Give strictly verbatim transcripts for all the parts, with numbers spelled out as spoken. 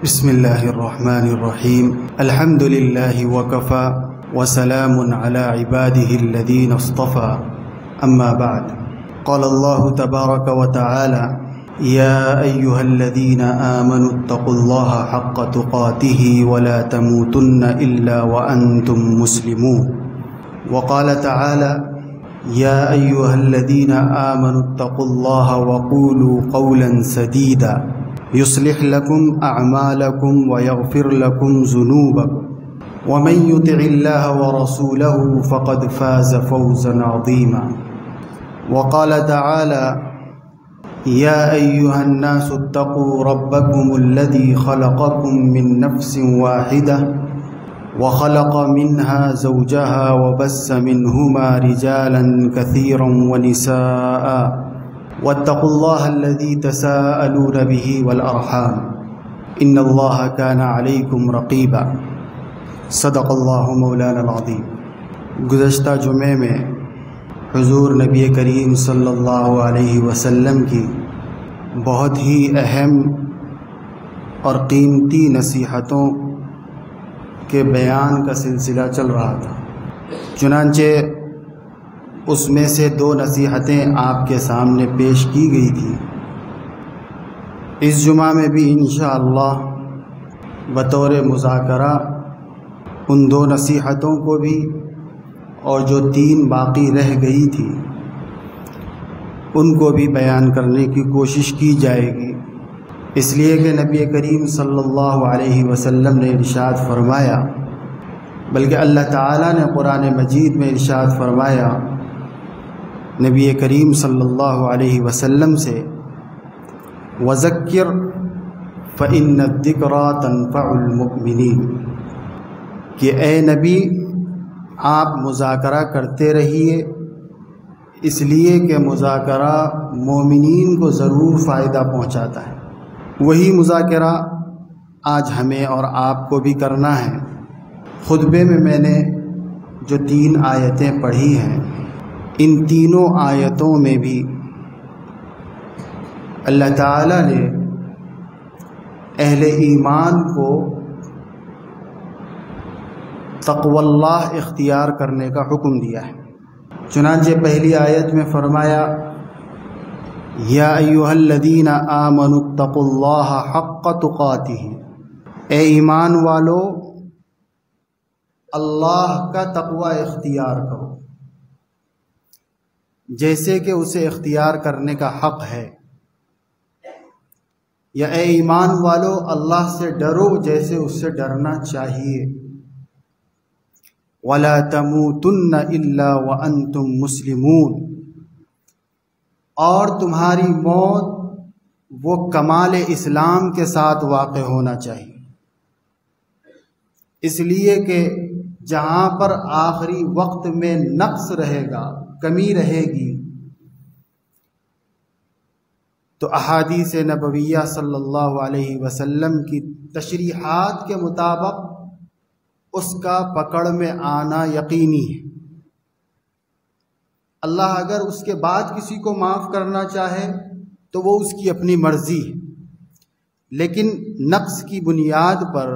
بسم الله الرحمن الرحيم. الحمد لله وكفى وسلام على عباده الذين اصطفى. أما بعد، قال الله تبارك وتعالى: يا أيها الذين آمنوا اتقوا الله حق تقاته ولا تموتن إلا وأنتم مسلمون. وقال تعالى: يا أيها الذين آمنوا اتقوا الله وقولوا قولا سديدا يصلح لكم أعمالكم ويغفر لكم ذنوبكم ومن يطع الله ورسوله فقد فاز فوزا عظيما. وقال تعالى: يا أيها الناس اتقوا ربكم الذي خلقكم من نفس واحدة وخلق منها زوجها وبث منهما رجالا كثيرا ونساء واتقوا الله الذي تساءلون به والأرحام إن الله كان عليكم رقيبا. صدق اللہ مولانا العظیم. گزشتہ جمعے میں حضور نبی کریم صلی اللہ علیہ وسلم کی بہت ہی اہم اور قیمتی نصیحتوں کے بیان کا سلسلہ چل رہا تھا. چنانچہ اس میں سے دو نصیحتیں آپ کے سامنے پیش کی گئی تھی. اس جمعہ میں بھی انشاءاللہ بطور مذاکرہ ان دو نصیحتوں کو بھی اور جو تین باقی رہ گئی تھی ان کو بھی بیان کرنے کی کوشش کی جائے گی، اس لیے کہ نبی کریم صلی اللہ علیہ وسلم نے ارشاد فرمایا، بلکہ اللہ تعالیٰ نے قرآن مجید میں ارشاد فرمایا نبی کریم صلی اللہ علیہ وسلم سے: وَذَكِّرْ فَإِنَّ الذِّكْرَىٰ تَنفَعُ الْمُؤْمِنِينَ، کہ اے نبی آپ مذاکرہ کرتے رہیے، اس لیے کہ مذاکرہ مومنین کو ضرور فائدہ پہنچاتا ہے. وہی مذاکرہ آج ہمیں اور آپ کو بھی کرنا ہے. خطبے میں میں نے جو تین آیتیں پڑھی ہیں، ان تینوں آیتوں میں بھی اللہ تعالیٰ نے اہل ایمان کو تقوی اللہ اختیار کرنے کا حکم دیا ہے. چنانچہ پہلی آیت میں فرمایا: یا ایھا الذین آمنوا اتقوا اللہ حق تقاتہ، اے ایمان والو اللہ کا تقوی اختیار کرو جیسے کہ اسے اختیار کرنے کا حق ہے، یا اے ایمان والو اللہ سے ڈرو جیسے اس سے ڈرنا چاہیے. وَلَا تَمُوتُنَّ إِلَّا وَأَنْتُمْ مُسْلِمُونَ، اور تمہاری موت وہ کمال اسلام کے ساتھ واقع ہونا چاہیے، اس لیے کہ جہاں پر آخری وقت میں نقص رہے گا، کمی رہے گی، تو احادیث نبویہ صلی اللہ علیہ وسلم کی تشریحات کے مطابق اس کا پکڑ میں آنا یقینی ہے. اللہ اگر اس کے بعد کسی کو معاف کرنا چاہے تو وہ اس کی اپنی مرضی ہے، لیکن نقص کی بنیاد پر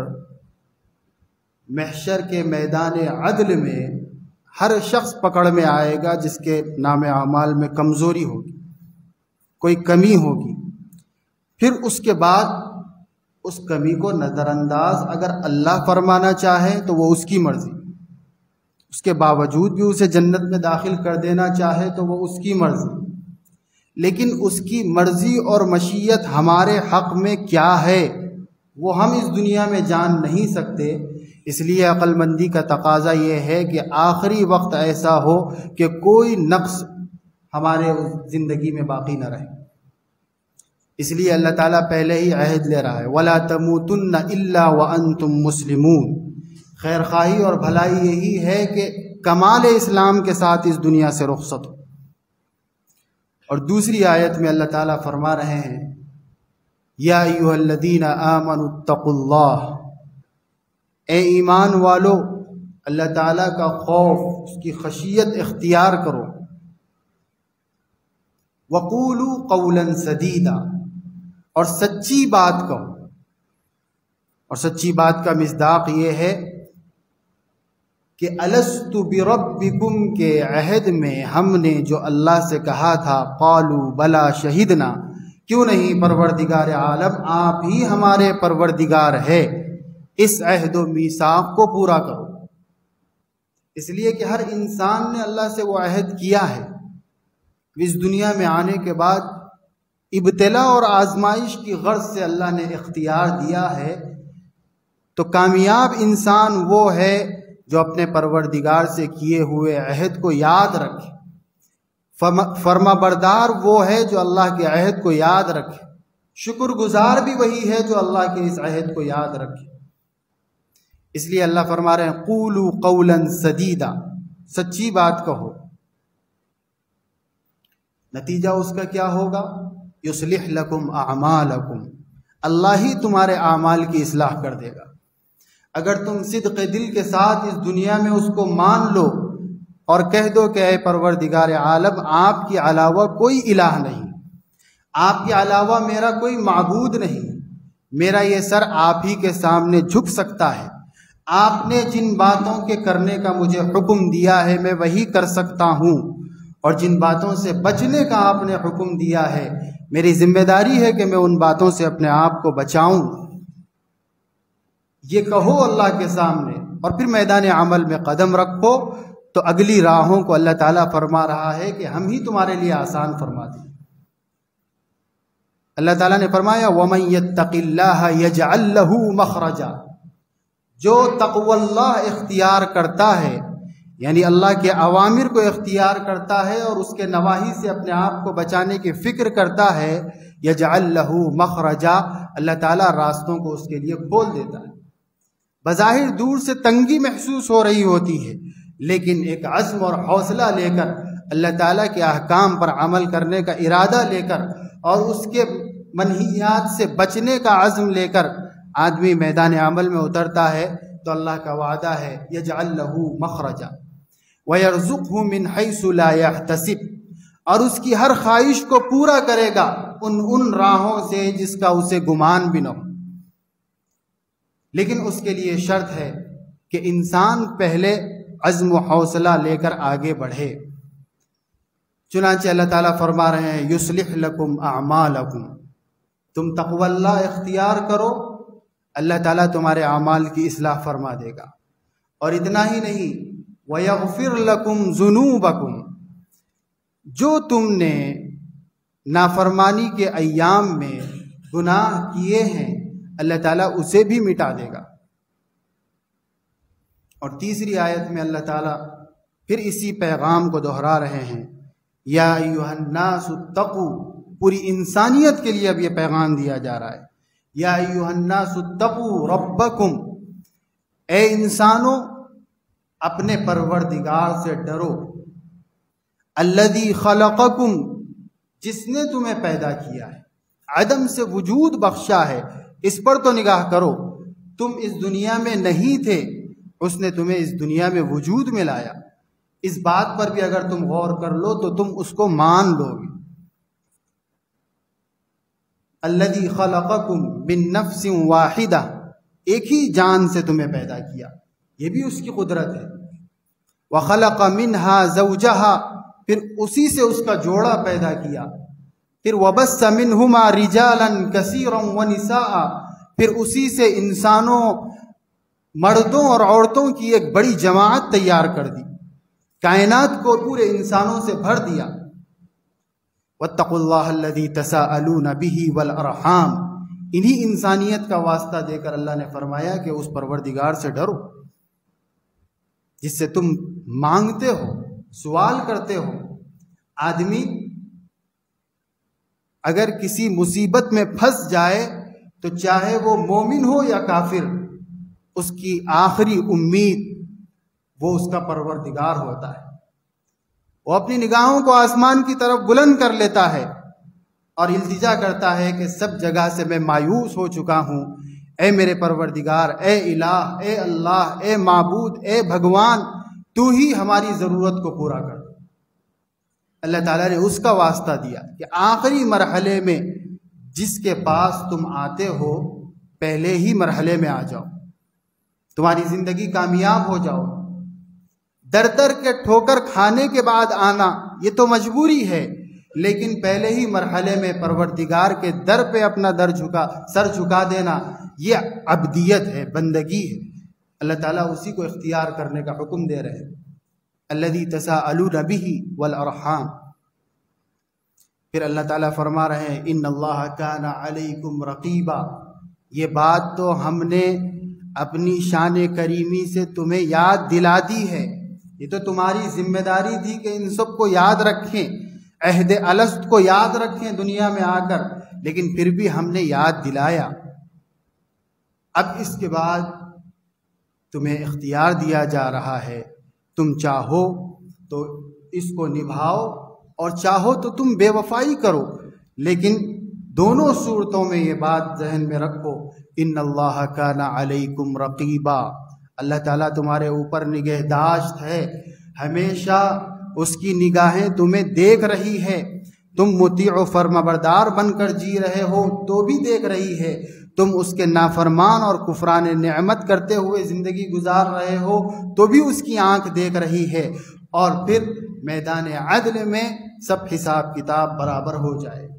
محشر کے میدان عدل میں ہر شخص پکڑ میں آئے گا جس کے نام اعمال میں کمزوری ہوگی، کوئی کمی ہوگی. پھر اس کے بعد اس کمی کو نظر انداز اگر اللہ فرمانا چاہے تو وہ اس کی مرضی، اس کے باوجود بھی اسے جنت میں داخل کر دینا چاہے تو وہ اس کی مرضی. لیکن اس کی مرضی اور مشیت ہمارے حق میں کیا ہے وہ ہم اس دنیا میں جان نہیں سکتے. اس لیے عقل مندی کا تقاضا یہ ہے کہ آخری وقت ایسا ہو کہ کوئی نقص ہمارے زندگی میں باقی نہ رہے. اس لیے اللہ تعالیٰ پہلے ہی عہد لے رہا ہے: وَلَا تَمُوتُنَّ إِلَّا وَأَنْتُمْ مُسْلِمُونَ. خیر خواہی اور بھلائی یہی ہے کہ کمال اسلام کے ساتھ اس دنیا سے رخصت ہو. اور دوسری آیت میں اللہ تعالیٰ فرما رہے ہیں: یا ایھا الذین آمنوا اتقوا اللہ، اے ایمان والو اللہ تعالیٰ کا خوف، اس کی خشیت اختیار کرو. وَقُولُوا قَوْلًا سَدِيدًا، اور سچی بات کہو. اور سچی بات کا مصداق یہ ہے کہ الست بربکم کے عہد میں ہم نے جو اللہ سے کہا تھا قالوا بلا شہدنا، کیوں نہیں پروردگار عالم آپ ہی ہمارے پروردگار ہے، اس عہد و میثاق کو پورا کرو۔ اس لیے کہ ہر انسان نے اللہ سے وہ عہد کیا ہے، اس دنیا میں آنے کے بعد ابتلا اور آزمائش کی غرض سے اللہ نے اختیار دیا ہے، تو کامیاب انسان وہ ہے جو اپنے پروردگار سے کیے ہوئے عہد کو یاد رکھے، فرما بردار وہ ہے جو اللہ کے عہد کو یاد رکھے، شکر گزار بھی وہی ہے جو اللہ کے اس عہد کو یاد رکھے۔ اس لیے اللہ فرما رہے ہیں قولوا قولا سدیدا، سچی بات کہو۔ نتیجہ اس کا کیا ہوگا؟ یصلح لکم اعمالکم، اللہ ہی تمہارے اعمال کی اصلاح کر دے گا۔ اگر تم صدق دل کے ساتھ اس دنیا میں اس کو مان لو اور کہہ دو کہ اے پروردگار عالم آپ کے علاوہ کوئی الہ نہیں، آپ کے علاوہ میرا کوئی معبود نہیں، میرا یہ سر آپ ہی کے سامنے جھک سکتا ہے، آپ نے جن باتوں کے کرنے کا مجھے حکم دیا ہے میں وہی کر سکتا ہوں، اور جن باتوں سے بچنے کا آپ نے حکم دیا ہے میری ذمہ داری ہے کہ میں ان باتوں سے اپنے آپ کو بچاؤں، یہ کہو اللہ کے سامنے، اور پھر میدان عمل میں قدم رکھو، تو اگلی راہوں کو اللہ تعالیٰ فرما رہا ہے کہ ہم ہی تمہارے لیے آسان فرما دیں۔ اللہ تعالیٰ نے فرمایا وَمَن يَتَّقِ اللَّهَ يَجْعَل لَّهُ مَخْرَجًا، جو تقوی اللہ اختیار کرتا ہے، یعنی اللہ کے اوامر کو اختیار کرتا ہے اور اس کے نواہی سے اپنے آپ کو بچانے کی فکر کرتا ہے، یجعل لہ مخرجا، اللہ تعالیٰ راستوں کو اس کے لیے کھول دیتا ہے۔ بظاہر دور سے تنگی محسوس ہو رہی ہوتی ہے، لیکن ایک عزم اور حوصلہ لے کر، اللہ تعالیٰ کے احکام پر عمل کرنے کا ارادہ لے کر اور اس کے منہیات سے بچنے کا عزم لے کر آدمی میدان عمل میں اترتا ہے تو اللہ کا وعدہ ہے یجعل لہ مخرجا وَيَرْزُقْهُ مِنْ حَيْثُ لَا يَحْتَسِبْ، اور اس کی ہر خواہش کو پورا کرے گا ان ان راہوں سے جس کا اسے گمان بھی نہ ہو۔ لیکن اس کے لیے شرط ہے کہ انسان پہلے عزم و حوصلہ لے کر آگے بڑھے۔ چنانچہ اللہ تعالیٰ فرما رہے ہیں یصلح لکم اعمالکم، تم تقوی اللہ اختیار کرو، اللہ تعالیٰ تمہارے اعمال کی اصلاح فرما دے گا۔ اور اتنا ہی نہیں وَيَغْفِرْ لَكُمْ ذُنُوبَكُمْ، جو تم نے نافرمانی کے ایام میں گناہ کیے ہیں اللہ تعالیٰ اسے بھی مٹا دے گا۔ اور تیسری آیت میں اللہ تعالیٰ پھر اسی پیغام کو دہرا رہے ہیں یا ایھا الناس اتقوا، پوری انسانیت کے لیے اب یہ پیغام دیا جا رہا ہے یا ایھا الناس اتقوا ربکم، اے انسانوں اپنے پروردگار سے ڈرو، الذی خلقکم، جس نے تمہیں پیدا کیا ہے، عدم سے وجود بخشا ہے، اس پر تو نگاہ کرو، تم اس دنیا میں نہیں تھے، اس نے تمہیں اس دنیا میں وجود میں لایا، اس بات پر بھی اگر تم غور کر لو تو تم اس کو مان لو گے۔ الذی خلقکم من نفس واحدہ، ایک ہی جان سے تمہیں پیدا کیا، یہ بھی اس کی قدرت ہے۔ وَخَلَقَ مِنْهَا زَوْجَهَا، پھر اسی سے اس کا جوڑا پیدا کیا۔ پھر وَبَثَّ مِنْهُمَا رِجَالًا كَثِيرًا وَنِسَاءً، پھر اسی سے انسانوں، مردوں اور عورتوں کی ایک بڑی جماعت تیار کر دی، کائنات کو پورے انسانوں سے بھر دیا۔ وَاتَّقُوا اللَّهَ الَّذِي تَسَاءَلُونَ بِهِ وَالْأَرْحَامَ، انہی انسانیت کا واسطہ دے کر اللہ نے فرمایا کہ اس پروردگار سے ڈرو جس سے تم مانگتے ہو، سوال کرتے ہو۔ آدمی اگر کسی مصیبت میں پھنس جائے تو چاہے وہ مومن ہو یا کافر، اس کی آخری امید وہ اس کا پروردگار ہوتا ہے۔ وہ اپنی نگاہوں کو آسمان کی طرف بلند کر لیتا ہے اور التجا کرتا ہے کہ سب جگہ سے میں مایوس ہو چکا ہوں، اے میرے پروردگار، اے الہ، اے اللہ، اے معبود، اے بھگوان، تو ہی ہماری ضرورت کو پورا کر۔ اللہ تعالیٰ نے اس کا واسطہ دیا کہ آخری مرحلے میں جس کے پاس تم آتے ہو پہلے ہی مرحلے میں آ جاؤ، تمہاری زندگی کامیاب ہو جاؤ۔ در در کے ٹھوکر کھانے کے بعد آنا یہ تو مجبوری ہے، لیکن پہلے ہی مرحلے میں پروردگار کے در پہ اپنا در جھکا سر جھکا دینا یہ عبدیت ہے، بندگی ہے۔ اللہ تعالیٰ اسی کو اختیار کرنے کا حکم دے رہے ہیں، الذی تساءلون بہ والارحام۔ پھر اللہ تعالیٰ فرما رہے ہیں ان اللہ کان علیکم رقیبا، یہ بات تو ہم نے اپنی شان کریمی سے تمہیں یاد دلا دی ہے، یہ تو تمہاری ذمہ داری تھی کہ ان سب کو یاد رکھیں، عہد الست کو یاد رکھیں دنیا میں آ کر، لیکن پھر بھی ہم نے یاد دلایا۔ اب اس کے بعد تمہیں اختیار دیا جا رہا ہے، تم چاہو تو اس کو نبھاؤ اور چاہو تو تم بے وفائی کرو، لیکن دونوں صورتوں میں یہ بات ذہن میں رکھو ان اللہ کان علیکم رقیبا، اللہ تعالیٰ تمہارے اوپر نگہداشت ہے، ہمیشہ اس کی نگاہیں تمہیں دیکھ رہی ہے، تم مطیع و فرمانبردار بن کر جی رہے ہو تو بھی دیکھ رہی ہے، تم اس کے نافرمان اور کفران نعمت کرتے ہوئے زندگی گزار رہے ہو تو بھی اس کی آنکھ دیکھ رہی ہے، اور پھر میدان عدل میں سب حساب کتاب برابر ہو جائے،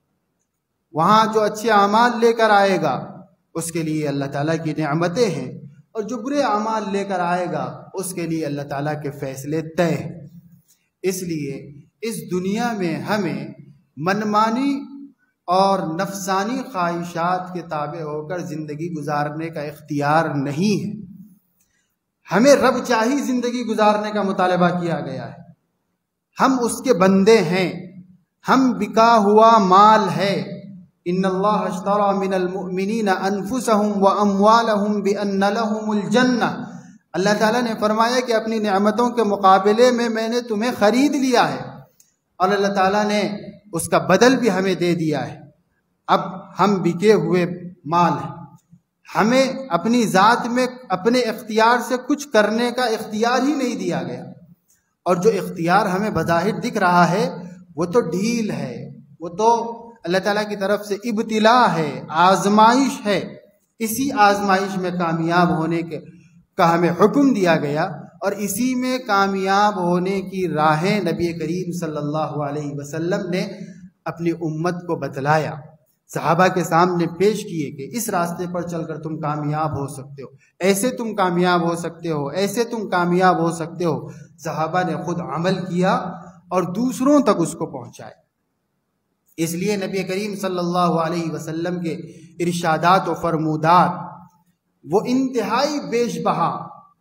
وہاں جو اچھے اعمال لے کر آئے گا اس کے لیے اللہ تعالیٰ کی نعمتیں ہیں، اور جو برے اعمال لے کر آئے گا اس کے لیے اللہ تعالیٰ کے فیصلے طے ہیں۔ اس لیے اس دنیا میں ہمیں منمانی اور نفسانی خواہشات کے تابع ہو کر زندگی گزارنے کا اختیار نہیں ہے، ہمیں رب چاہی زندگی گزارنے کا مطالبہ کیا گیا ہے، ہم اس کے بندے ہیں، ہم بکا ہوا مال ہے۔ ان اللہ اشتری من المؤمنین انفسهم واموالهم بان لهم الجنہ، اللہ تعالیٰ نے فرمایا کہ اپنی نعمتوں کے مقابلے میں میں نے تمہیں خرید لیا ہے، اور اللہ تعالیٰ نے اس کا بدل بھی ہمیں دے دیا ہے۔ اب ہم بکے ہوئے مال ہیں، ہمیں اپنی ذات میں اپنے اختیار سے کچھ کرنے کا اختیار ہی نہیں دیا گیا، اور جو اختیار ہمیں بظاہر دکھ رہا ہے وہ تو ڈھیل ہے، وہ تو اللہ تعالیٰ کی طرف سے ابتلا ہے، آزمائش ہے۔ اسی آزمائش میں کامیاب ہونے کے کا ہمیں حکم دیا گیا، اور اسی میں کامیاب ہونے کی راہیں نبی کریم صلی اللہ علیہ وسلم نے اپنی امت کو بتلایا، صحابہ کے سامنے پیش کیے کہ اس راستے پر چل کر تم کامیاب ہو سکتے ہو، ایسے تم کامیاب ہو سکتے ہو، ایسے تم کامیاب ہو سکتے ہو۔ صحابہ نے خود عمل کیا اور دوسروں تک اس کو پہنچائے۔ اس لیے نبی کریم صلی اللہ علیہ وسلم کے ارشادات و فرمودات وہ انتہائی بیش بہا،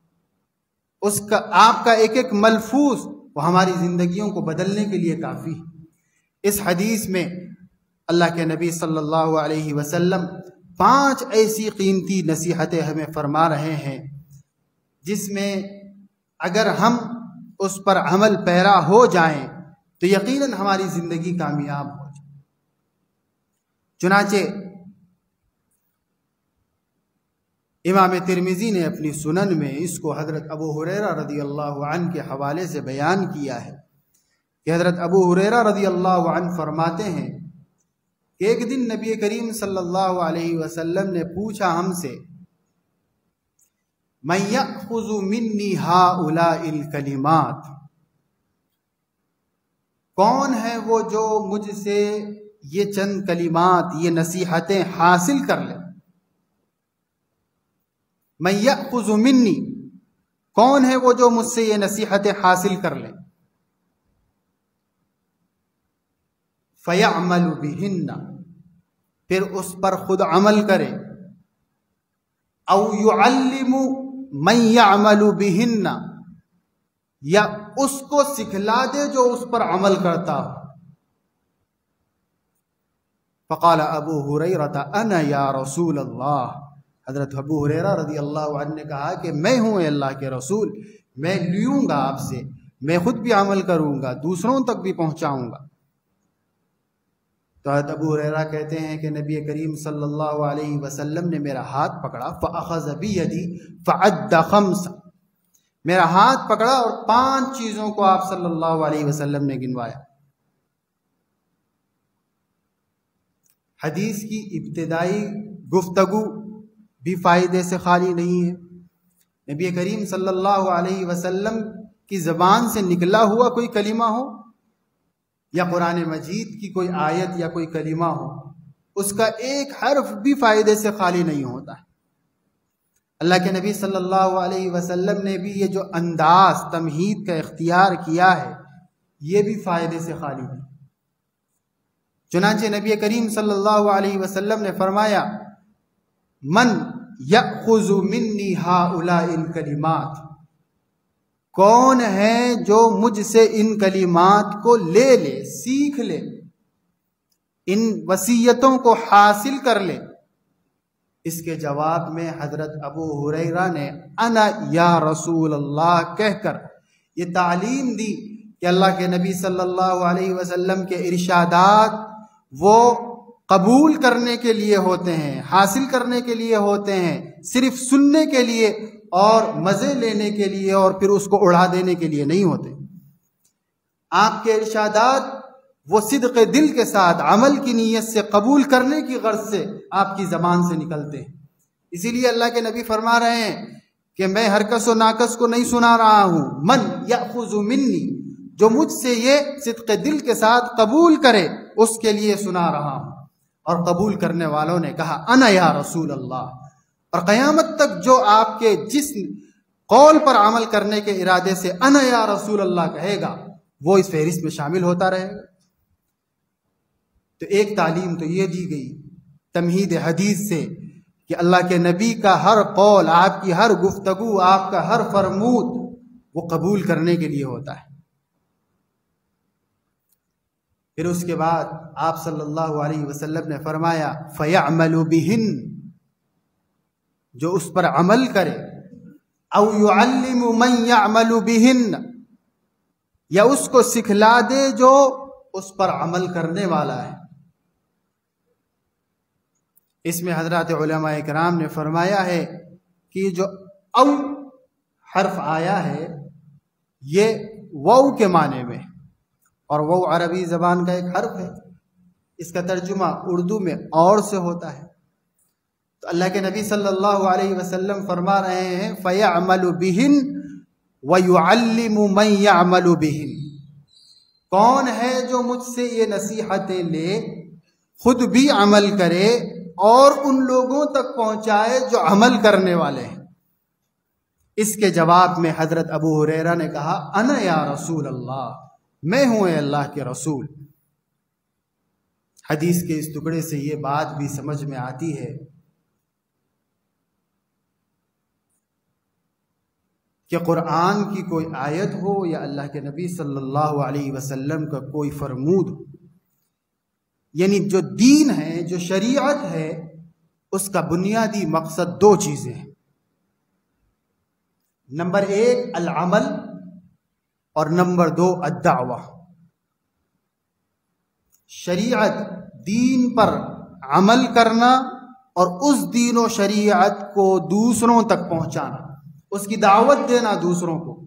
اس کا آپ کا ایک ایک ملفوظ وہ ہماری زندگیوں کو بدلنے کے لیے کافی ہے۔ اس حدیث میں اللہ کے نبی صلی اللہ علیہ وسلم پانچ ایسی قیمتی نصیحتیں ہمیں فرما رہے ہیں جس میں اگر ہم اس پر عمل پیرا ہو جائیں تو یقیناً ہماری زندگی کامیاب ہو جائے۔ چنانچہ امام ترمذی نے اپنی سنن میں اس کو حضرت ابو ہریرہ رضی اللہ عنہ کے حوالے سے بیان کیا ہے کہ حضرت ابو ہریرہ رضی اللہ عنہ فرماتے ہیں کہ ایک دن نبی کریم صلی اللہ علیہ وسلم نے پوچھا ہم سے، من یأخذ منی ہؤلاء الکلمات، کون ہے وہ جو مجھ سے یہ چند کلمات، یہ نصیحتیں حاصل کر لے؟ من یأخذ منی، کون ہے وہ جو مجھ سے یہ نصیحتیں حاصل کر لے؟ فَيَعْمَلُ بِهِنَّ، پھر اس پر خود عمل کرے، او يُعَلِّمُ مَن يَعْمَلُ بِهِنَّ، یا اس کو سکھلا دے جو اس پر عمل کرتا ہو۔ فقال ابو ہریرہ انا یا رسول اللہ، حضرت ابو ہریرہ رضی اللہ عنہ نے کہا کہ میں ہوں اے اللہ کے رسول، میں لوں گا آپ سے، میں خود بھی عمل کروں گا، دوسروں تک بھی پہنچاؤں گا۔ تو حضرت ابو ہریرہ کہتے ہیں کہ نبی کریم صلی اللہ علیہ وسلم نے میرا ہاتھ پکڑا، فأخذ بیدی فعد خمسا، میرا ہاتھ پکڑا اور پانچ چیزوں کو آپ صلی اللہ علیہ وسلم نے گنوایا۔ حدیث کی ابتدائی گفتگو بھی فائدے سے خالی نہیں ہے۔ نبی کریم صلی اللہ علیہ وسلم کی زبان سے نکلا ہوا کوئی کلمہ ہو یا قرآن مجید کی کوئی آیت یا کوئی کلمہ ہو، اس کا ایک حرف بھی فائدے سے خالی نہیں ہوتا ہے۔ اللہ کے نبی صلی اللہ علیہ وسلم نے بھی یہ جو انداز تمہید کا اختیار کیا ہے، یہ بھی فائدے سے خالی نہیں۔ چنانچہ نبی کریم صلی اللہ علیہ وسلم نے فرمایا، من یأخذ منی ہؤلاء الکلمات، کون ہے جو مجھ سے ان کلمات کو لے لے، سیکھ لے، ان وصیتوں کو حاصل کر لے۔ اس کے جواب میں حضرت ابو ہریرہ نے انا یا رسول اللہ کہہ کر یہ تعلیم دی کہ اللہ کے نبی صلی اللہ علیہ وسلم کے ارشادات وہ قبول کرنے کے لیے ہوتے ہیں، حاصل کرنے کے لیے ہوتے ہیں، صرف سننے کے لیے اور مزے لینے کے لیے اور پھر اس کو اڑا دینے کے لیے نہیں ہوتے۔ آپ کے ارشادات وہ صدق دل کے ساتھ عمل کی نیت سے قبول کرنے کی غرض سے آپ کی زبان سے نکلتے ہیں۔ اسی لیے اللہ کے نبی فرما رہے ہیں کہ میں ہر کس و ناکس کو نہیں سنا رہا ہوں، من یأخذ منی، جو مجھ سے یہ صدق دل کے ساتھ قبول کرے اس کے لیے سنا رہا ہوں۔ اور قبول کرنے والوں نے کہا انا یا رسول اللہ، اور قیامت تک جو آپ کے جس قول پر عمل کرنے کے ارادے سے انا یا رسول اللہ کہے گا وہ اس فہرست میں شامل ہوتا رہے گا۔ تو ایک تعلیم تو یہ دی گئی تمہید حدیث سے کہ اللہ کے نبی کا ہر قول، آپ کی ہر گفتگو، آپ کا ہر فرمود وہ قبول کرنے کے لیے ہوتا ہے۔ پھر اس کے بعد آپ صلی اللہ علیہ وسلم نے فرمایا فَيَعْمَلُ بِهِنْ، جو اس پر عمل کرے، او يُعَلِّمُ مَنْ يَعْمَلُ بِهِنْ، یا اس کو سکھلا دے جو اس پر عمل کرنے والا ہے۔ اس میں حضرات علماء اکرام نے فرمایا ہے کہ جو او حرف آیا ہے یہ وو کے معنی میں، اور وو عربی زبان کا ایک حرف ہے، اس کا ترجمہ اردو میں اور سے ہوتا ہے۔ تو اللہ کے نبی صلی اللہ علیہ وسلم فرما رہے ہیں فَيَعْمَلُ بِهِنْ وَيُعَلِّمُ مَنْ يَعْمَلُ بِهِنْ، کون ہے جو مجھ سے یہ نصیحتیں لے، خود بھی عمل کرے اور ان لوگوں تک پہنچائے جو عمل کرنے والے ہیں۔ اس کے جواب میں حضرت ابو ہریرہ نے کہا انا یا رسول اللہ، میں ہوں اے اللہ کے رسول۔ حدیث کے اس ٹکڑے سے یہ بات بھی سمجھ میں آتی ہے کہ قرآن کی کوئی آیت ہو یا اللہ کے نبی صلی اللہ علیہ وسلم کا کوئی فرمود ہو، یعنی جو دین ہے، جو شریعت ہے، اس کا بنیادی مقصد دو چیزیں ہیں۔ نمبر ایک العمل، اور نمبر دو الدعوہ۔ شریعت دین پر عمل کرنا اور اس دین و شریعت کو دوسروں تک پہنچانا، اس کی دعوت دینا دوسروں کو۔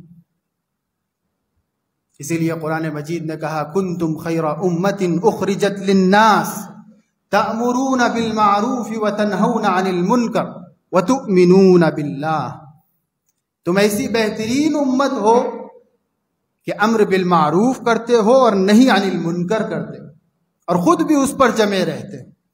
اسی لیے قرآن مجید نے کہا کنتم خیر امت اخرجت للناس تأمرون بالمعروف وتنہون عن المنکر وتؤمنون باللہ، تم ایسی بہترین امت ہو کہ امر بالمعروف کرتے ہو اور نہیں عن المنکر کرتے، اور خود بھی اس پر جمے رہتے۔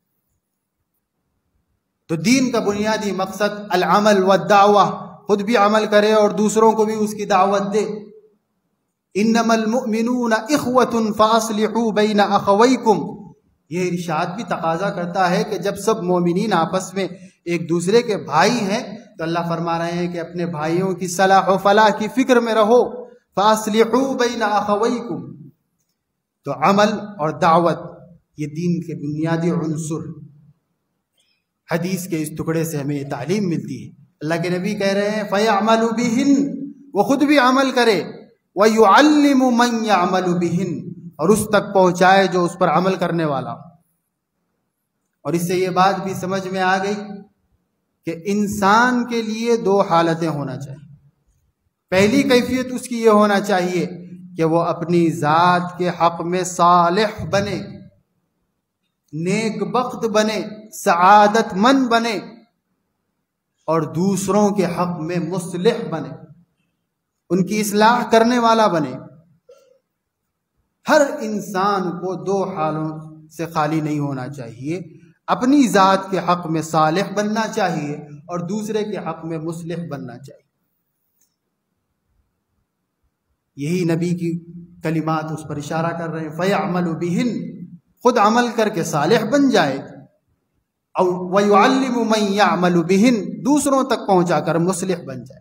تو دین کا بنیادی مقصد العمل والدعوہ، خود بھی عمل کرے اور دوسروں کو بھی اس کی دعوت دے۔ انما المؤمنون اخوۃ فاصلحوا بین اخویکم، یہ ارشاد بھی تقاضا کرتا ہے کہ جب سب مومنین آپس میں ایک دوسرے کے بھائی ہیں تو اللہ فرما رہے ہیں کہ اپنے بھائیوں کی صلاح و فلاح کی فکر میں رہو، فاصلحوا بین اخویکم۔ تو عمل اور دعوت یہ دین کے بنیادی عنصر۔ حدیث کے اس ٹکڑے سے ہمیں یہ تعلیم ملتی ہے۔ اللہ کے نبی کہہ رہے ہیں فَيَعْمَلُ بِهِنْ، وہ خود بھی عمل کرے، وَيُعَلِّمُ مَنْ يَعْمَلُ بِهِنْ، اور اس تک پہنچائے جو اس پر عمل کرنے والا۔ اور اس سے یہ بات بھی سمجھ میں آ گئی کہ انسان کے لیے دو حالتیں ہونا چاہیے۔ پہلی کیفیت اس کی یہ ہونا چاہیے کہ وہ اپنی ذات کے حق میں صالح بنے، نیک بخت بنے، سعادت مند بنے، اور دوسروں کے حق میں مصلح بنے، ان کی اصلاح کرنے والا بنے۔ ہر انسان کو دو حالوں سے خالی نہیں ہونا چاہیے، اپنی ذات کے حق میں صالح بننا چاہیے اور دوسرے کے حق میں مصلح بننا چاہیے۔ یہی نبی کی کلمات اس پر اشارہ کر رہے ہیں، فَيَعْمَلُ بِهِنْ، خود عمل کر کے صالح بن جائے، اور وَيُعَلِّمُ مَنْ يَعْمَلُ بِهِنْ، دوسروں تک پہنچا کر مصلح بن جائے۔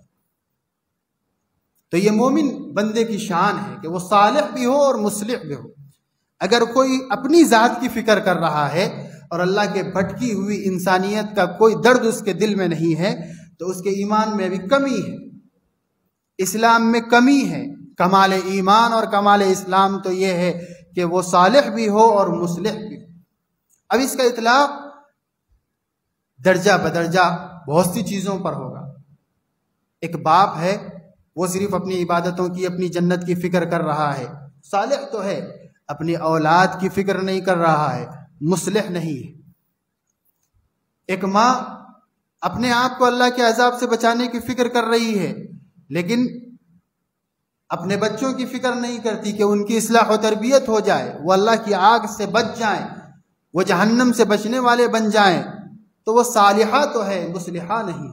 تو یہ مومن بندے کی شان ہے کہ وہ صالح بھی ہو اور مصلح بھی ہو۔ اگر کوئی اپنی ذات کی فکر کر رہا ہے اور اللہ کے بھٹکی ہوئی انسانیت کا کوئی درد اس کے دل میں نہیں ہے تو اس کے ایمان میں بھی کمی ہے، اسلام میں کمی ہے۔ کمال ایمان اور کمال اسلام تو یہ ہے کہ وہ صالح بھی ہو اور مصلح بھی ہو۔ اب اس کا اطلاق درجہ بدرجہ بہت سی چیزوں پر ہوگا۔ ایک باپ ہے، وہ صرف اپنی عبادتوں کی، اپنی جنت کی فکر کر رہا ہے، صالح تو ہے، اپنی اولاد کی فکر نہیں کر رہا ہے، مصلح نہیں ہے۔ ایک ماں اپنے آپ کو اللہ کے عذاب سے بچانے کی فکر کر رہی ہے، لیکن اپنے بچوں کی فکر نہیں کرتی کہ ان کی اصلاح و تربیت ہو جائے، وہ اللہ کی آگ سے بچ جائیں، وہ جہنم سے بچنے والے بن جائیں، تو وہ صالحہ تو ہے، مصلحہ نہیں۔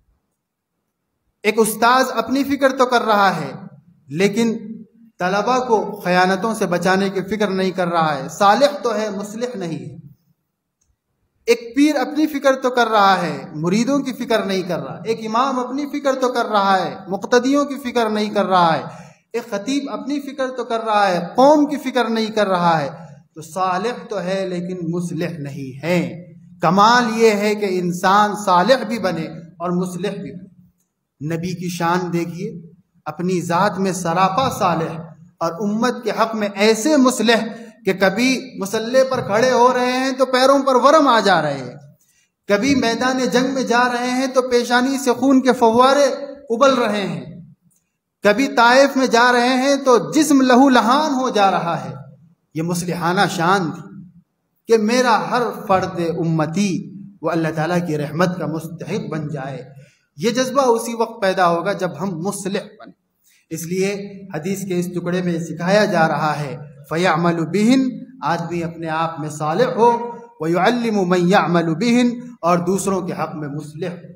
ایک استاذ اپنی فکر تو کر رہا ہے لیکن طلبہ کو خیانتوں سے بچانے کی فکر نہیں کر رہا ہے، صالح تو ہے، مصلح نہیں ہے۔ ایک پیر اپنی فکر تو کر رہا ہے، مریدوں کی فکر نہیں کر رہا۔ ایک امام اپنی فکر تو کر رہا ہے، مقتدیوں کی فکر نہیں کر رہا ہے۔ ایک خطیب اپنی فکر تو کر رہا ہے، قوم کی فکر نہیں کر رہا ہے۔ تو صالح تو ہے لیکن مصلح نہیں ہے۔ کمال یہ ہے کہ انسان صالح بھی بنے اور مصلح بھی بنے۔ نبی کی شان دیکھیے، اپنی ذات میں سراپا صالح اور امت کے حق میں ایسے مصلح کہ کبھی مسلح پر کھڑے ہو رہے ہیں تو پیروں پر ورم آ جا رہے ہیں، کبھی میدان جنگ میں جا رہے ہیں تو پیشانی سے خون کے فوارے ابل رہے ہیں، کبھی طائف میں جا رہے ہیں تو جسم لہو لہان ہو جا رہا ہے۔ یہ مصلحانہ شان تھی کہ میرا ہر فرد امتی وہ اللہ تعالیٰ کی رحمت کا مستحق بن جائے۔ یہ جذبہ اسی وقت پیدا ہوگا جب ہم مصلح بنیں۔ اس لیے حدیث کے اس ٹکڑے میں سکھایا جا رہا ہے فَيَعْمَلُ بِهِنْ، آدمی اپنے آپ میں صالح ہو، وَيُعَلِّمُ مَنْ يَعْمَلُ بِهِنْ، اور دوسروں کے حق میں مصلح ہو۔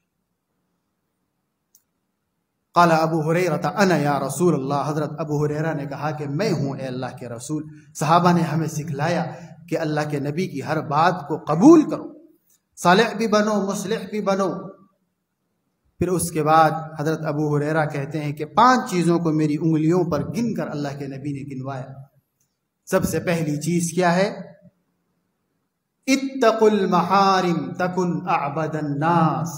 قال ابو ہریرہ انا یا رسول اللہ، حضرت ابو ہریرہ نے کہا کہ میں ہوں اے اللہ کے رسول۔ صحابہ نے ہمیں سکھلایا کہ اللہ کے نبی کی ہر بات کو قبول کرو، صالح بھی بنو، مصلح بھی بنو۔ پھر اس کے بعد حضرت ابو ہریرہ کہتے ہیں کہ پانچ چیزوں کو میری انگلیوں پر گن کر اللہ کے نبی نے گنوایا۔ سب سے پہلی چیز کیا ہے؟ اتقوا المحارم تکن اعبد الناس۔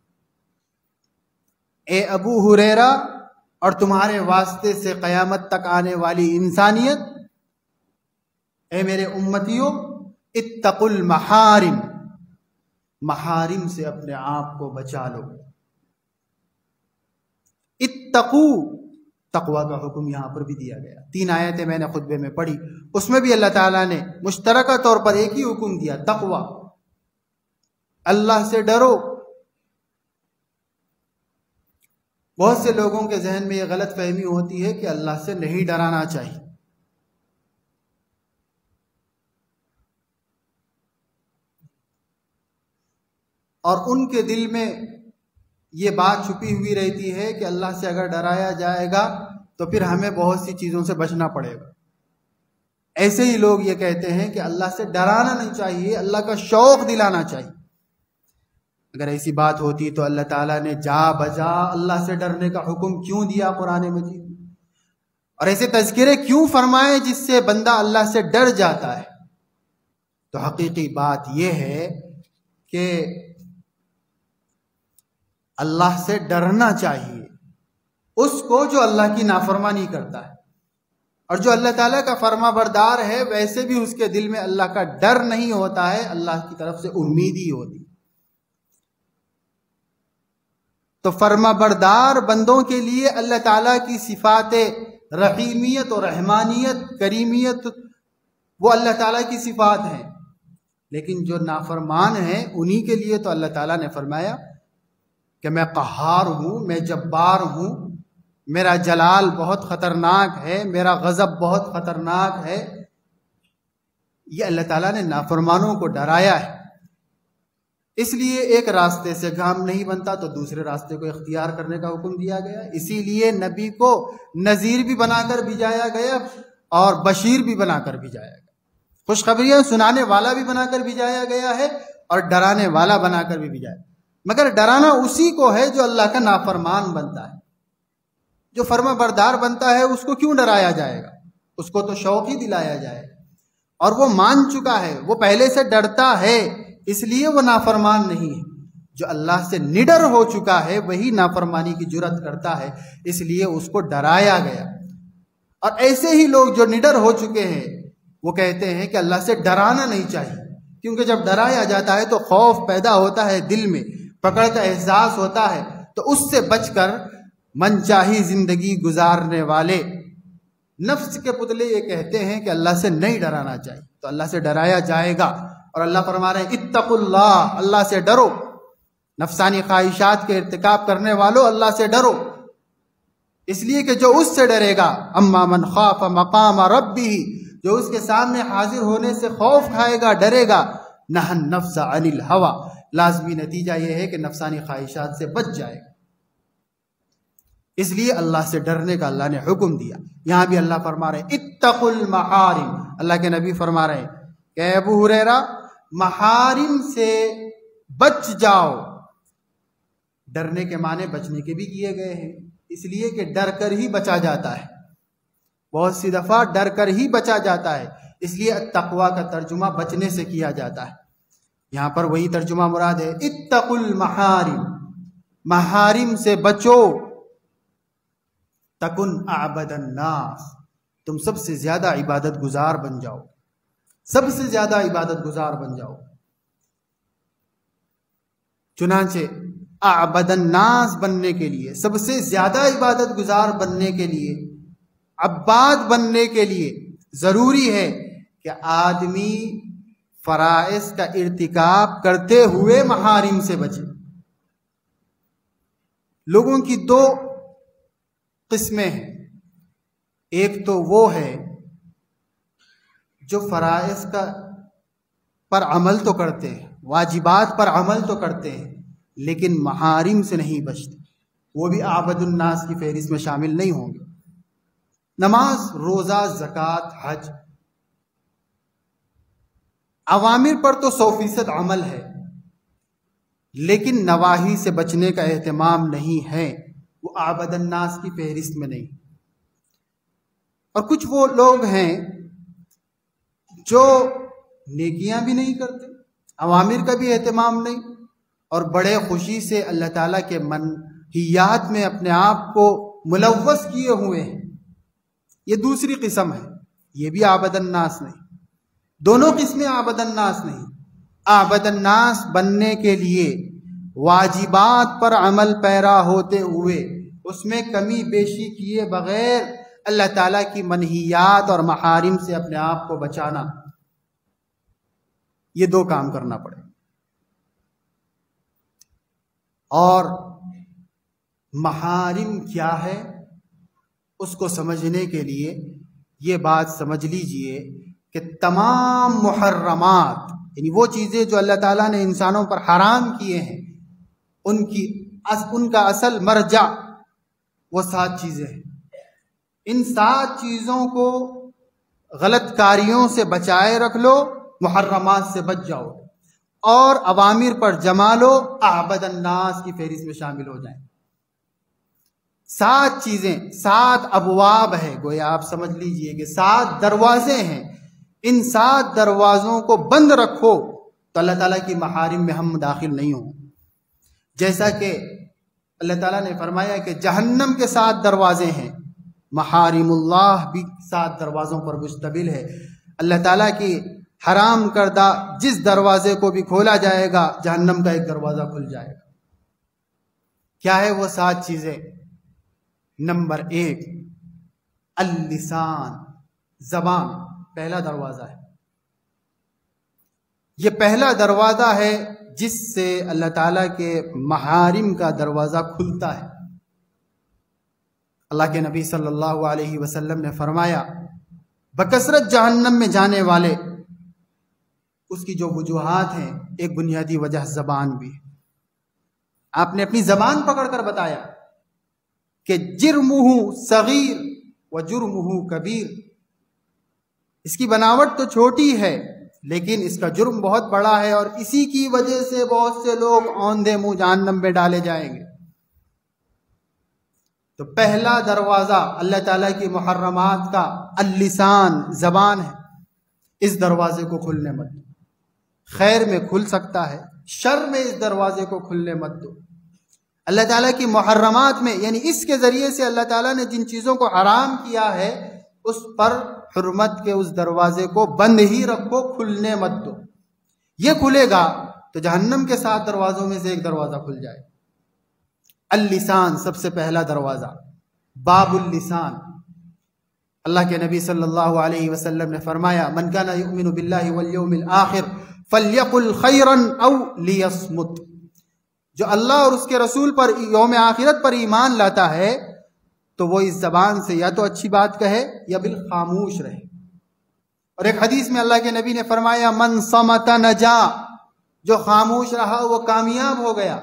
اے ابو ہریرہ اور تمہارے واسطے سے قیامت تک آنے والی انسانیت، اے میرے امتیوں، اتقوا المحارم، محارم سے اپنے آپ کو بچا لو۔ اتقو، تقوی کا حکم یہاں پر بھی دیا گیا۔ تین آیتیں میں نے خطبے میں پڑھی، اس میں بھی اللہ تعالیٰ نے مشترکہ طور پر ایک ہی حکم دیا، تقوی، اللہ سے ڈرو۔ بہت سے لوگوں کے ذہن میں یہ غلط فہمی ہوتی ہے کہ اللہ سے نہیں ڈرانا چاہیے۔ اور ان کے دل میں یہ بات چھپی ہوئی رہتی ہے کہ اللہ سے اگر ڈرایا جائے گا تو پھر ہمیں بہت سی چیزوں سے بچنا پڑے گا۔ ایسے ہی لوگ یہ کہتے ہیں کہ اللہ سے ڈرانا نہیں چاہیے، اللہ کا شوق دلانا چاہیے۔ اگر ایسی بات ہوتی تو اللہ تعالیٰ نے جا بجا اللہ سے ڈرنے کا حکم کیوں دیا قرآن مجید میں؟ اور ایسے تذکرے کیوں فرمائے جس سے بندہ اللہ سے ڈر جاتا ہے؟ تو حقیقی بات یہ ہے کہ اللہ سے ڈرنا چاہیے اس کو جو اللہ کی نافرمانی کرتا ہے، اور جو اللہ تعالیٰ کا فرما بردار ہے ویسے بھی اس کے دل میں اللہ کا ڈر نہیں ہوتا ہے، اللہ کی طرف سے امید ہی ہوتی۔ تو فرما بردار بندوں کے لیے اللہ تعالیٰ کی صفات رحیمیت اور رحمانیت، کریمیت، وہ اللہ تعالیٰ کی صفات ہیں، لیکن جو نافرمان ہیں انہی کے لیے تو اللہ تعالیٰ نے فرمایا کہ میں قہار ہوں، میں جبار ہوں، میرا جلال بہت خطرناک ہے، میرا غضب بہت خطرناک ہے، یہ اللہ تعالیٰ نے نافرمانوں کو ڈرایا ہے۔ اس لیے ایک راستے سے کام نہیں بنتا تو دوسرے راستے کو اختیار کرنے کا حکم دیا گیا۔ اسی لیے نبی کو نذیر بھی بنا کر بھیجایا گیا اور بشیر بھی بنا کر بھیجایا گیا، خوشخبریاں سنانے والا بھی بنا کر بھیجایا گیا ہے اور ڈرانے والا بنا کر بھی بھیجایا۔ مگر ڈرانا اسی کو ہے جو اللہ کا نافرمان بنتا ہے۔ جو فرما بردار بنتا ہے اس کو کیوں ڈرایا جائے گا؟ اس کو تو شوق ہی دلایا جائے گا، اور وہ مان چکا ہے، وہ پہلے سے ڈرتا ہے، اس لیے وہ نافرمان نہیں ہے۔ جو اللہ سے نڈر ہو چکا ہے وہی نافرمانی کی جرات کرتا ہے، اس لیے اس کو ڈرایا گیا۔ اور ایسے ہی لوگ جو نڈر ہو چکے ہیں وہ کہتے ہیں کہ اللہ سے ڈرانا نہیں چاہیے، کیونکہ جب ڈرایا جاتا ہے تو خوف پیدا ہوتا ہے، دل میں پکڑ کا احساس ہوتا ہے، تو اس سے بچ کر من چاہی زندگی گزارنے والے نفس کے پتلے یہ کہتے ہیں کہ اللہ سے نہیں ڈرانا چاہیے، تو اللہ سے ڈرایا جائے گا۔ اور اللہ فرما رہے ہیں اتقوا اللہ، اللہ سے ڈرو، نفسانی خواہشات کے ارتکاب کرنے والوں اللہ سے ڈرو، اس لیے کہ جو اس سے ڈرے گا، اما من خاف مقام ربہ، جو اس کے سامنے حاضر ہونے سے خوف کھائے گا، ڈرے گا، نہى النفس عن الهوى، لازمی نتیجہ یہ ہے کہ نفسانی خواہشات سے بچ جائے گا۔ اس لیے اللہ سے ڈرنے کا اللہ نے حکم دیا۔ یہاں بھی اللہ فرما رہے ہیں اتقوا المحارم، اللہ کے نبی فرما رہے ہیں کہ ابو ہریرہ محارم سے بچ جاؤ۔ ڈرنے کے معنی بچنے کے بھی کیے گئے ہیں، اس لیے کہ ڈر کر ہی بچا جاتا ہے، بہت سی دفعہ ڈر کر ہی بچا جاتا ہے، اس لیے التقویٰ کا ترجمہ بچنے سے کیا جاتا ہے۔ یہاں پر وہی ترجمہ مراد ہے اتقوا المحارم، محارم سے بچو، تکن اعبد الناس، تم سب سے زیادہ عبادت گزار بن جاؤ، سب سے زیادہ عبادت گزار بن جاؤ۔ چنانچہ اعبد الناس بننے کے لیے، سب سے زیادہ عبادت گزار بننے کے لیے، عباد بننے کے لیے ضروری ہے کہ آدمی فرائض کا ارتکاب کرتے ہوئے محارم سے بچے۔ لوگوں کی دو قسمیں ہیں، ایک تو وہ ہے جو فرائض کا پر عمل تو کرتے ہیں، واجبات پر عمل تو کرتے ہیں، لیکن محارم سے نہیں بچتے، وہ بھی اعبد الناس کی فہرست میں شامل نہیں ہوں گے۔ نماز، روزہ، زکوٰۃ، حج، اوامر پر تو سو فیصد عمل ہے، لیکن نواہی سے بچنے کا اہتمام نہیں ہے، وہ اعبد الناس کی فہرست میں نہیں۔ اور کچھ وہ لوگ ہیں جو نیکیاں بھی نہیں کرتے، اوامر کا بھی اہتمام نہیں، اور بڑے خوشی سے اللہ تعالیٰ کے منہیات میں اپنے آپ کو ملوث کیے ہوئے ہیں، یہ دوسری قسم ہے، یہ بھی اعبد الناس نہیں۔ دونوں قسمیں اعبد الناس نہیں۔ اعبد الناس بننے کے لیے واجبات پر عمل پیرا ہوتے ہوئے، اس میں کمی بیشی کیے بغیر اللہ تعالیٰ کی منہیات اور محارم سے اپنے آپ کو بچانا، یہ دو کام کرنا پڑے۔ اور محارم کیا ہے اس کو سمجھنے کے لیے یہ بات سمجھ لیجئے کہ تمام محرمات، یعنی وہ چیزیں جو اللہ تعالیٰ نے انسانوں پر حرام کیے ہیں، ان کی ان کا اصل مرجع وہ سات چیزیں ہیں۔ ان سات چیزوں کو غلط کاریوں سے بچائے رکھ لو، محرمات سے بچ جاؤ، اور اوامر پر جما لو، اعبد الناس کی فہرست میں شامل ہو جائیں۔ سات چیزیں، سات ابواب ہے، گویا آپ سمجھ لیجئے کہ سات دروازے ہیں، ان سات دروازوں کو بند رکھو تو اللہ تعالیٰ کی محارم میں ہم داخل نہیں ہوں۔ جیسا کہ اللہ تعالیٰ نے فرمایا کہ جہنم کے سات دروازے ہیں، محارم اللہ بھی سات دروازوں پر مشتمل ہے۔ اللہ تعالیٰ کی حرام کردہ جس دروازے کو بھی کھولا جائے گا، جہنم کا ایک دروازہ کھل جائے گا۔ کیا ہے وہ سات چیزیں؟ نمبر ایک، اللسان، زبان پہلا دروازہ ہے۔ یہ پہلا دروازہ ہے جس سے اللہ تعالیٰ کے محارم کا دروازہ کھلتا ہے۔ اللہ کے نبی صلی اللہ علیہ وسلم نے فرمایا بکثرت جہنم میں جانے والے اس کی جو وجوہات ہیں، ایک بنیادی وجہ زبان بھی ہے۔ آپ نے اپنی زبان پکڑ کر بتایا کہ جرمہ صغیر و جرمہ کبیر، اس کی بناوٹ تو چھوٹی ہے لیکن اس کا جرم بہت بڑا ہے، اور اسی کی وجہ سے بہت سے لوگ اوندھے منہ جہنم میں ڈالے جائیں گے۔ تو پہلا دروازہ اللہ تعالیٰ کی محرمات کا اللسان، زبان ہے، اس دروازے کو کھلنے مت دو۔ خیر میں کھل سکتا ہے، شر میں اس دروازے کو کھلنے مت دو۔ اللہ تعالیٰ کی محرمات میں، یعنی اس کے ذریعے سے اللہ تعالیٰ نے جن چیزوں کو حرام کیا ہے اس پر حرمت کے اس دروازے کو بند ہی رکھو، کھلنے مت دو۔ یہ کھلے گا تو جہنم کے سات دروازوں میں سے ایک دروازہ کھل جائے۔ اللسان، سب سے پہلا دروازہ، باب اللسان۔ اللہ کے نبی صلی اللہ علیہ وسلم نے فرمایا من کان یؤمن باللہ والیوم الآخر فلیقل خیرا او لیصمت۔ جو اللہ اور اس کے رسول پر، یوم آخرت پر ایمان لاتا ہے تو وہ اس زبان سے یا تو اچھی بات کہے یا بالخاموش رہے۔ اور ایک حدیث میں اللہ کے نبی نے فرمایا من صمت نجا، جو خاموش رہا وہ کامیاب ہو گیا۔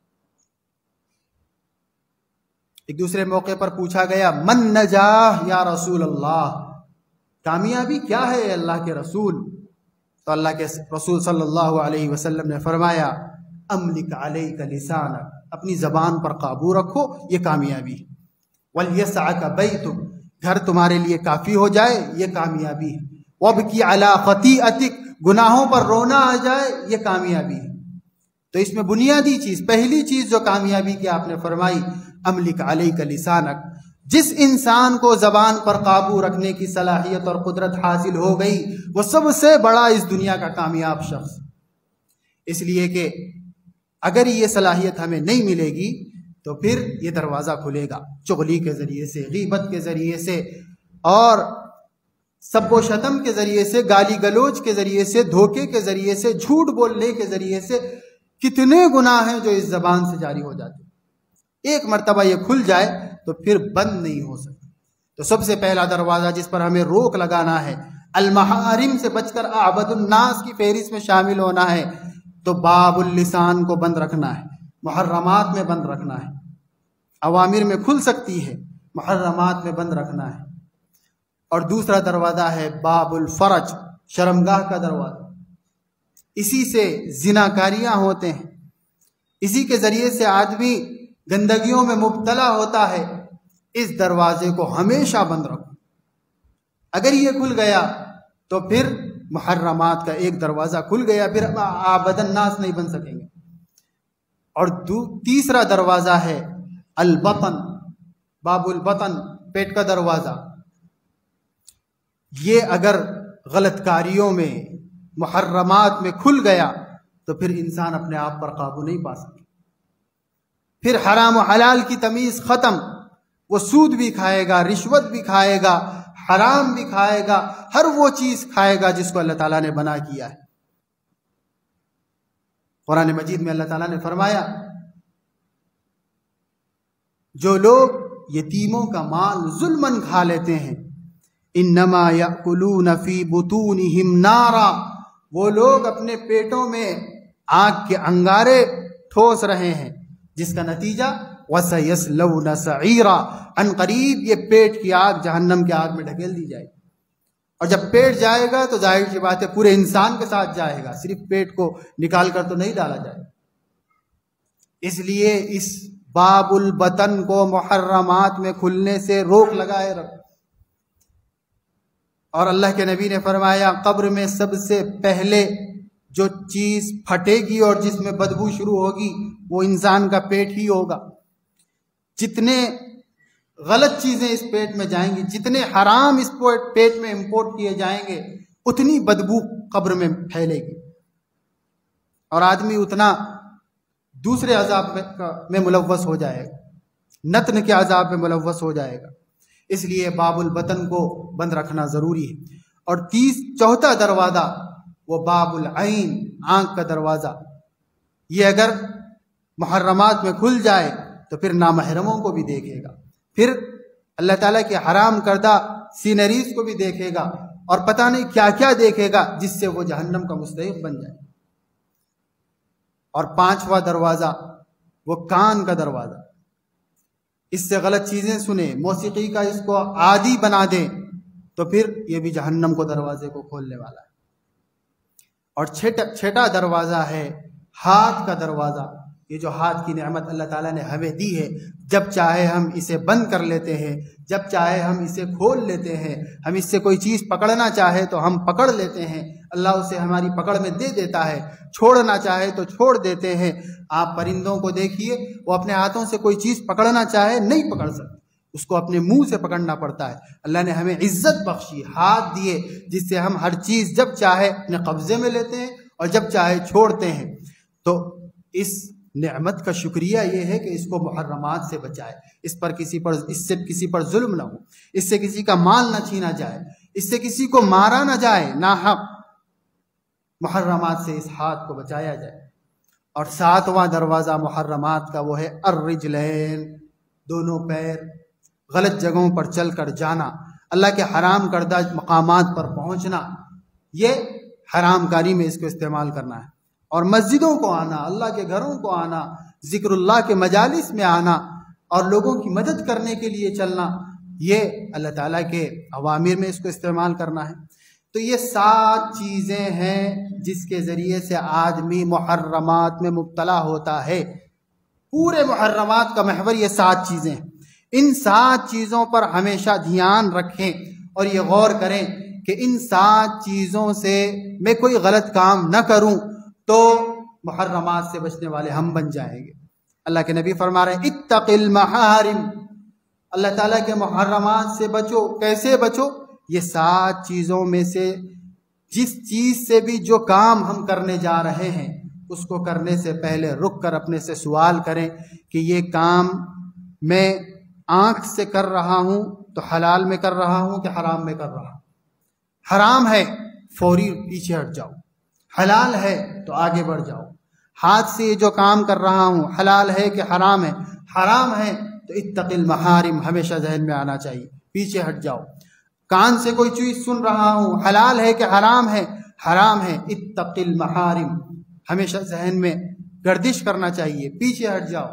ایک دوسرے موقع پر پوچھا گیا من نجاح یا رسول اللہ، کامیابی کیا ہے اللہ کے رسول؟ تو اللہ کے رسول صلی اللہ علیہ وسلم نے فرمایا املک علیک لسانک، اپنی زبان پر قابو رکھو، یہ کامیابی ہے۔ ولیسعک بیتک، گھر تمہارے لیے کافی ہو جائے، یہ کامیابی ہے۔ وابکی علی خطیئتک، گناہوں پر رونا آ جائے، یہ کامیابی ہے۔ تو اس میں بنیادی چیز، پہلی چیز جو کامیابی کی آپ نے فرمائی املک علیک لسانک۔ جس انسان کو زبان پر قابو رکھنے کی صلاحیت اور قدرت حاصل ہو گئی وہ سب سے بڑا اس دنیا کا کامیاب شخص، اس لیے کہ اگر یہ صلاحیت ہمیں نہیں ملے گی تو پھر یہ دروازہ کھلے گا چغلی کے ذریعے سے، غیبت کے ذریعے سے، اور سب و شتم کے ذریعے سے، گالی گلوچ کے ذریعے سے، دھوکے کے ذریعے سے، جھوٹ بولنے کے ذریعے سے۔ کتنے گناہ ہیں جو اس زبان سے جاری ہو جاتے ہیں۔ ایک مرتبہ یہ کھل جائے تو پھر بند نہیں ہو سکتا۔ تو سب سے پہلا دروازہ جس پر ہمیں روک لگانا ہے، المحارم سے بچ کر اعبد الناس کی فہرست میں شامل ہونا ہے، تو باب اللسان کو بند رکھنا ہے، محرمات میں بند رکھنا ہے۔ اوامر میں کھل سکتی ہے، محرمات میں بند رکھنا ہے۔ اور دوسرا دروازہ ہے باب الفرج، شرمگاہ کا دروازہ۔ اسی سے زناکاریاں ہوتے ہیں، اسی کے ذریعے سے آدمی گندگیوں میں مبتلا ہوتا ہے۔ اس دروازے کو ہمیشہ بند رکھو۔ اگر یہ کھل گیا تو پھر محرمات کا ایک دروازہ کھل گیا، پھر عابد الناس نہیں بن سکیں گے۔ اور تیسرا دروازہ ہے البطن، باب البطن، پیٹ کا دروازہ۔ یہ اگر غلط کاریوں میں، محرمات میں کھل گیا تو پھر انسان اپنے آپ پر قابو نہیں پا سکتا۔ پھر حرام و حلال کی تمیز ختم، وہ سود بھی کھائے گا، رشوت بھی کھائے گا، حرام بھی کھائے گا، ہر وہ چیز کھائے گا جس کو اللہ تعالیٰ نے منع کیا ہے۔ قرآن مجید میں اللہ تعالیٰ نے فرمایا جو لوگ یتیموں کا مال ظلماً کھا لیتے ہیں انما یأکلون فی بطونہم نارا، وہ لوگ اپنے پیٹوں میں آگ کے انگارے ٹھوس رہے ہیں، جس کا نتیجہ وَسَيَصْلَوْنَ سَعِيرًا، ان قریب یہ پیٹ کی آگ جہنم کی آگ میں ڈھکیل دی جائے گی۔ اور جب پیٹ جائے گا تو ظاہر سی بات ہے پورے انسان کے ساتھ جائے گا، صرف پیٹ کو نکال کر تو نہیں ڈالا جائے گا۔ اس لیے اس باب البطن کو محرمات میں کھلنے سے روک لگائے رکھو۔ اور اللہ کے نبی نے فرمایا قبر میں سب سے پہلے جو چیز پھٹے گی اور جس میں بدبو شروع ہوگی وہ انسان کا پیٹ ہی ہوگا۔ جتنے غلط چیزیں اس پیٹ میں جائیں گی، جتنے حرام اس پیٹ میں امپورٹ کیے جائیں گے، اتنی بدبو قبر میں پھیلے گی، اور آدمی اتنا دوسرے عذاب میں ملوث ہو جائے گا، نتن کے عذاب میں ملوث ہو جائے گا۔ اس لیے باب البطن کو بند رکھنا ضروری ہے۔ اور تیس چوتھا دروازہ وہ باب العین، آنکھ کا دروازہ۔ یہ اگر محرمات میں کھل جائے تو پھر نامحرموں کو بھی دیکھے گا، پھر اللہ تعالیٰ کے حرام کردہ سینریز کو بھی دیکھے گا، اور پتہ نہیں کیا کیا دیکھے گا جس سے وہ جہنم کا مستحق بن جائے۔ اور پانچواں دروازہ وہ کان کا دروازہ، اس سے غلط چیزیں سنے، موسیقی کا اس کو عادی بنا دے تو پھر یہ بھی جہنم کو دروازے کو کھولنے والا ہے۔ اور چھٹا چھٹا دروازہ ہے ہاتھ کا دروازہ، یہ جو ہاتھ کی نعمت اللہ تعالیٰ نے ہمیں دی ہے، جب چاہے ہم اسے بند کر لیتے ہیں، جب چاہے ہم اسے کھول لیتے ہیں، ہم اس سے کوئی چیز پکڑنا چاہے تو ہم پکڑ لیتے ہیں، اللہ اسے ہماری پکڑ میں دے دیتا ہے، چھوڑنا چاہے تو چھوڑ دیتے ہیں۔ آپ پرندوں کو دیکھیے، وہ اپنے ہاتھوں سے کوئی چیز پکڑنا چاہے نہیں پکڑ سکتے، اس کو اپنے منہ سے پکڑنا پڑتا ہے۔ اللہ نے ہمیں عزت بخشی، ہاتھ دیے جس سے ہم ہر چیز جب چاہے اپنے قبضے میں لیتے ہیں اور جب چاہے چھوڑتے ہیں۔ تو اس نعمت کا شکریہ یہ ہے کہ اس کو محرمات سے بچائے، اس پر کسی پر اس سے کسی پر ظلم نہ ہو، اس سے کسی کا مال نہ چھینا جائے، اس سے کسی کو مارا نہ جائے ناحق، محرمات سے اس ہاتھ کو بچایا جائے۔ اور ساتواں دروازہ محرمات کا وہ ہے الرجلین، دونوں پیر، غلط جگہوں پر چل کر جانا، اللہ کے حرام کردہ مقامات پر پہنچنا، یہ حرام کاری میں اس کو استعمال کرنا ہے۔ اور مسجدوں کو آنا، اللہ کے گھروں کو آنا، ذکر اللہ کے مجالس میں آنا اور لوگوں کی مدد کرنے کے لیے چلنا، یہ اللہ تعالیٰ کے اوامر میں اس کو استعمال کرنا ہے۔ تو یہ سات چیزیں ہیں جس کے ذریعے سے آدمی محرمات میں مبتلا ہوتا ہے۔ پورے محرمات کا محور یہ سات چیزیں ہیں۔ ان سات چیزوں پر ہمیشہ دھیان رکھیں اور یہ غور کریں کہ ان سات چیزوں سے میں کوئی غلط کام نہ کروں تو محرمات سے بچنے والے ہم بن جائیں گے۔ اللہ کے نبی فرما رہے ہیں اتق المحارم، اللہ تعالیٰ کے محرمات سے بچو۔ کیسے بچو؟ یہ سات چیزوں میں سے جس چیز سے بھی جو کام ہم کرنے جا رہے ہیں اس کو کرنے سے پہلے رک کر اپنے سے سوال کریں کہ یہ کام میں آنکھ سے کر رہا ہوں تو حلال میں کر رہا ہوں کہ حرام میں کر رہا ہوں۔ حرام ہے فوری پیچھے ہٹ جاؤ، حلال ہے تو آگے بڑھ جاؤ۔ ہاتھ سے جو کام کر رہا ہوں حلال ہے کہ حرام ہے؟ حرام ہے تو اتق المحارم ہمیشہ ذہن میں آنا چاہیے، پیچھے ہٹ جاؤ۔ کان سے کوئی چیز سن رہا ہوں حلال ہے کہ حرام ہے؟ حرام ہے، اتق المحارم ہمیشہ ذہن میں گردش کرنا چاہیے، پیچھے ہٹ جاؤ۔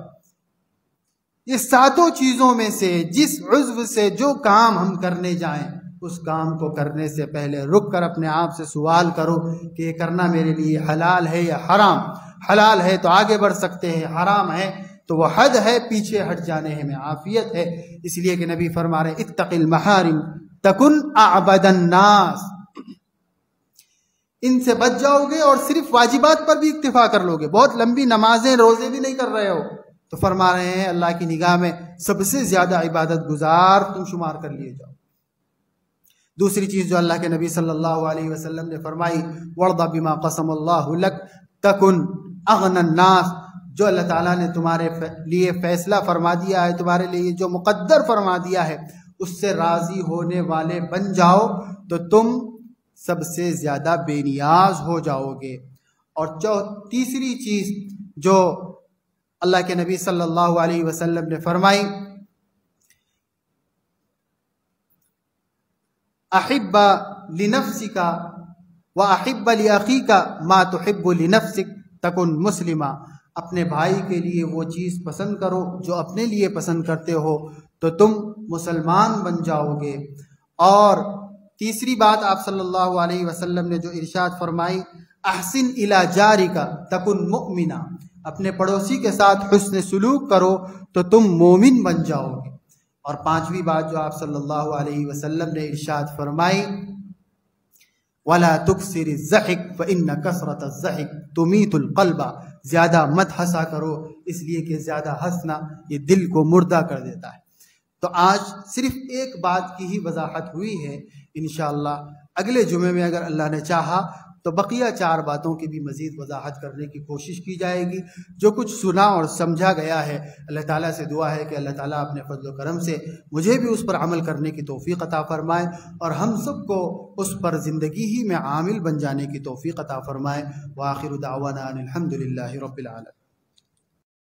یہ ساتوں چیزوں میں سے جس عضو سے جو کام ہم کرنے جائیں اس کام کو کرنے سے پہلے رک کر اپنے آپ سے سوال کرو کہ یہ کرنا میرے لیے حلال ہے یا حرام۔ حلال ہے تو آگے بڑھ سکتے ہیں، حرام ہے تو وہ حد ہے، پیچھے ہٹ جانے میں عافیت ہے۔ اس لیے کہ نبی فرما رہے اتق المحارم تکن اعبد الناس، ان سے بچ جاؤ گے اور صرف واجبات پر بھی اکتفا کر لو گے، بہت لمبی نمازیں روزے بھی نہیں کر رہے ہو تو فرما رہے ہیں اللہ کی نگاہ میں سب سے زیادہ عبادت گزار تم شمار کر لیے جاؤ۔ دوسری چیز جو اللہ کے نبی صلی اللہ علیہ وسلم نے فرمائی وَرْضَ بِمَا قَسَمَ اللَّهُ لَكَ تَكُنْ أَغْنَى النَّاسِ، جو اللہ تعالیٰ نے تمہارے لیے فیصلہ فرما دیا ہے، تمہارے لیے جو مقدر فرما دیا ہے اس سے راضی ہونے والے بن جاؤ تو تم سب سے زیادہ بے نیاز ہو جاؤ گے۔ اور چو تیسری چیز جو اللہ کے نبی صلی اللہ علیہ وسلم نے فرمائی احب لنفسک واحب لاخیک ما تحب لنفسک تکن مسلما، اپنے بھائی کے لیے وہ چیز پسند کرو جو اپنے لیے پسند کرتے ہو تو تم مسلمان بن جاؤ گے۔ اور تیسری بات آپ صلی اللہ علیہ وسلم نے جو ارشاد فرمائی احسن الی جارک تکن مؤمنا، اپنے پڑوسی کے ساتھ حسن سلوک کرو تو تم مومن بن جاؤ گے۔ اور پانچویں بات جو آپ صلی اللہ علیہ وسلم نے ارشاد فرمائی وَلَا تُكْسِرِ الضَّحِكَ فَإِنَّ كَثْرَةَ الضَّحِكِ تُمِيتُ الْقَلْبَ، زیادہ مت ہنسا کرو اس لیے کہ زیادہ ہنسنا یہ دل کو مردہ کر دیتا ہے۔ تو آج صرف ایک بات کی ہی وضاحت ہوئی ہے، انشاءاللہ اگلے جمعے میں اگر اللہ نے چاہا تو بقیہ چار باتوں کی بھی مزید وضاحت کرنے کی کوشش کی جائے گی۔ جو کچھ سنا اور سمجھا گیا ہے، اللہ تعالیٰ سے دعا ہے کہ اللہ تعالیٰ اپنے فضل و کرم سے مجھے بھی اس پر عمل کرنے کی توفیق عطا فرمائے اور ہم سب کو اس پر زندگی ہی میں عامل بن جانے کی توفیق عطا فرمائے۔ وآخر دعوانا ان الحمد للہ رب العالمین۔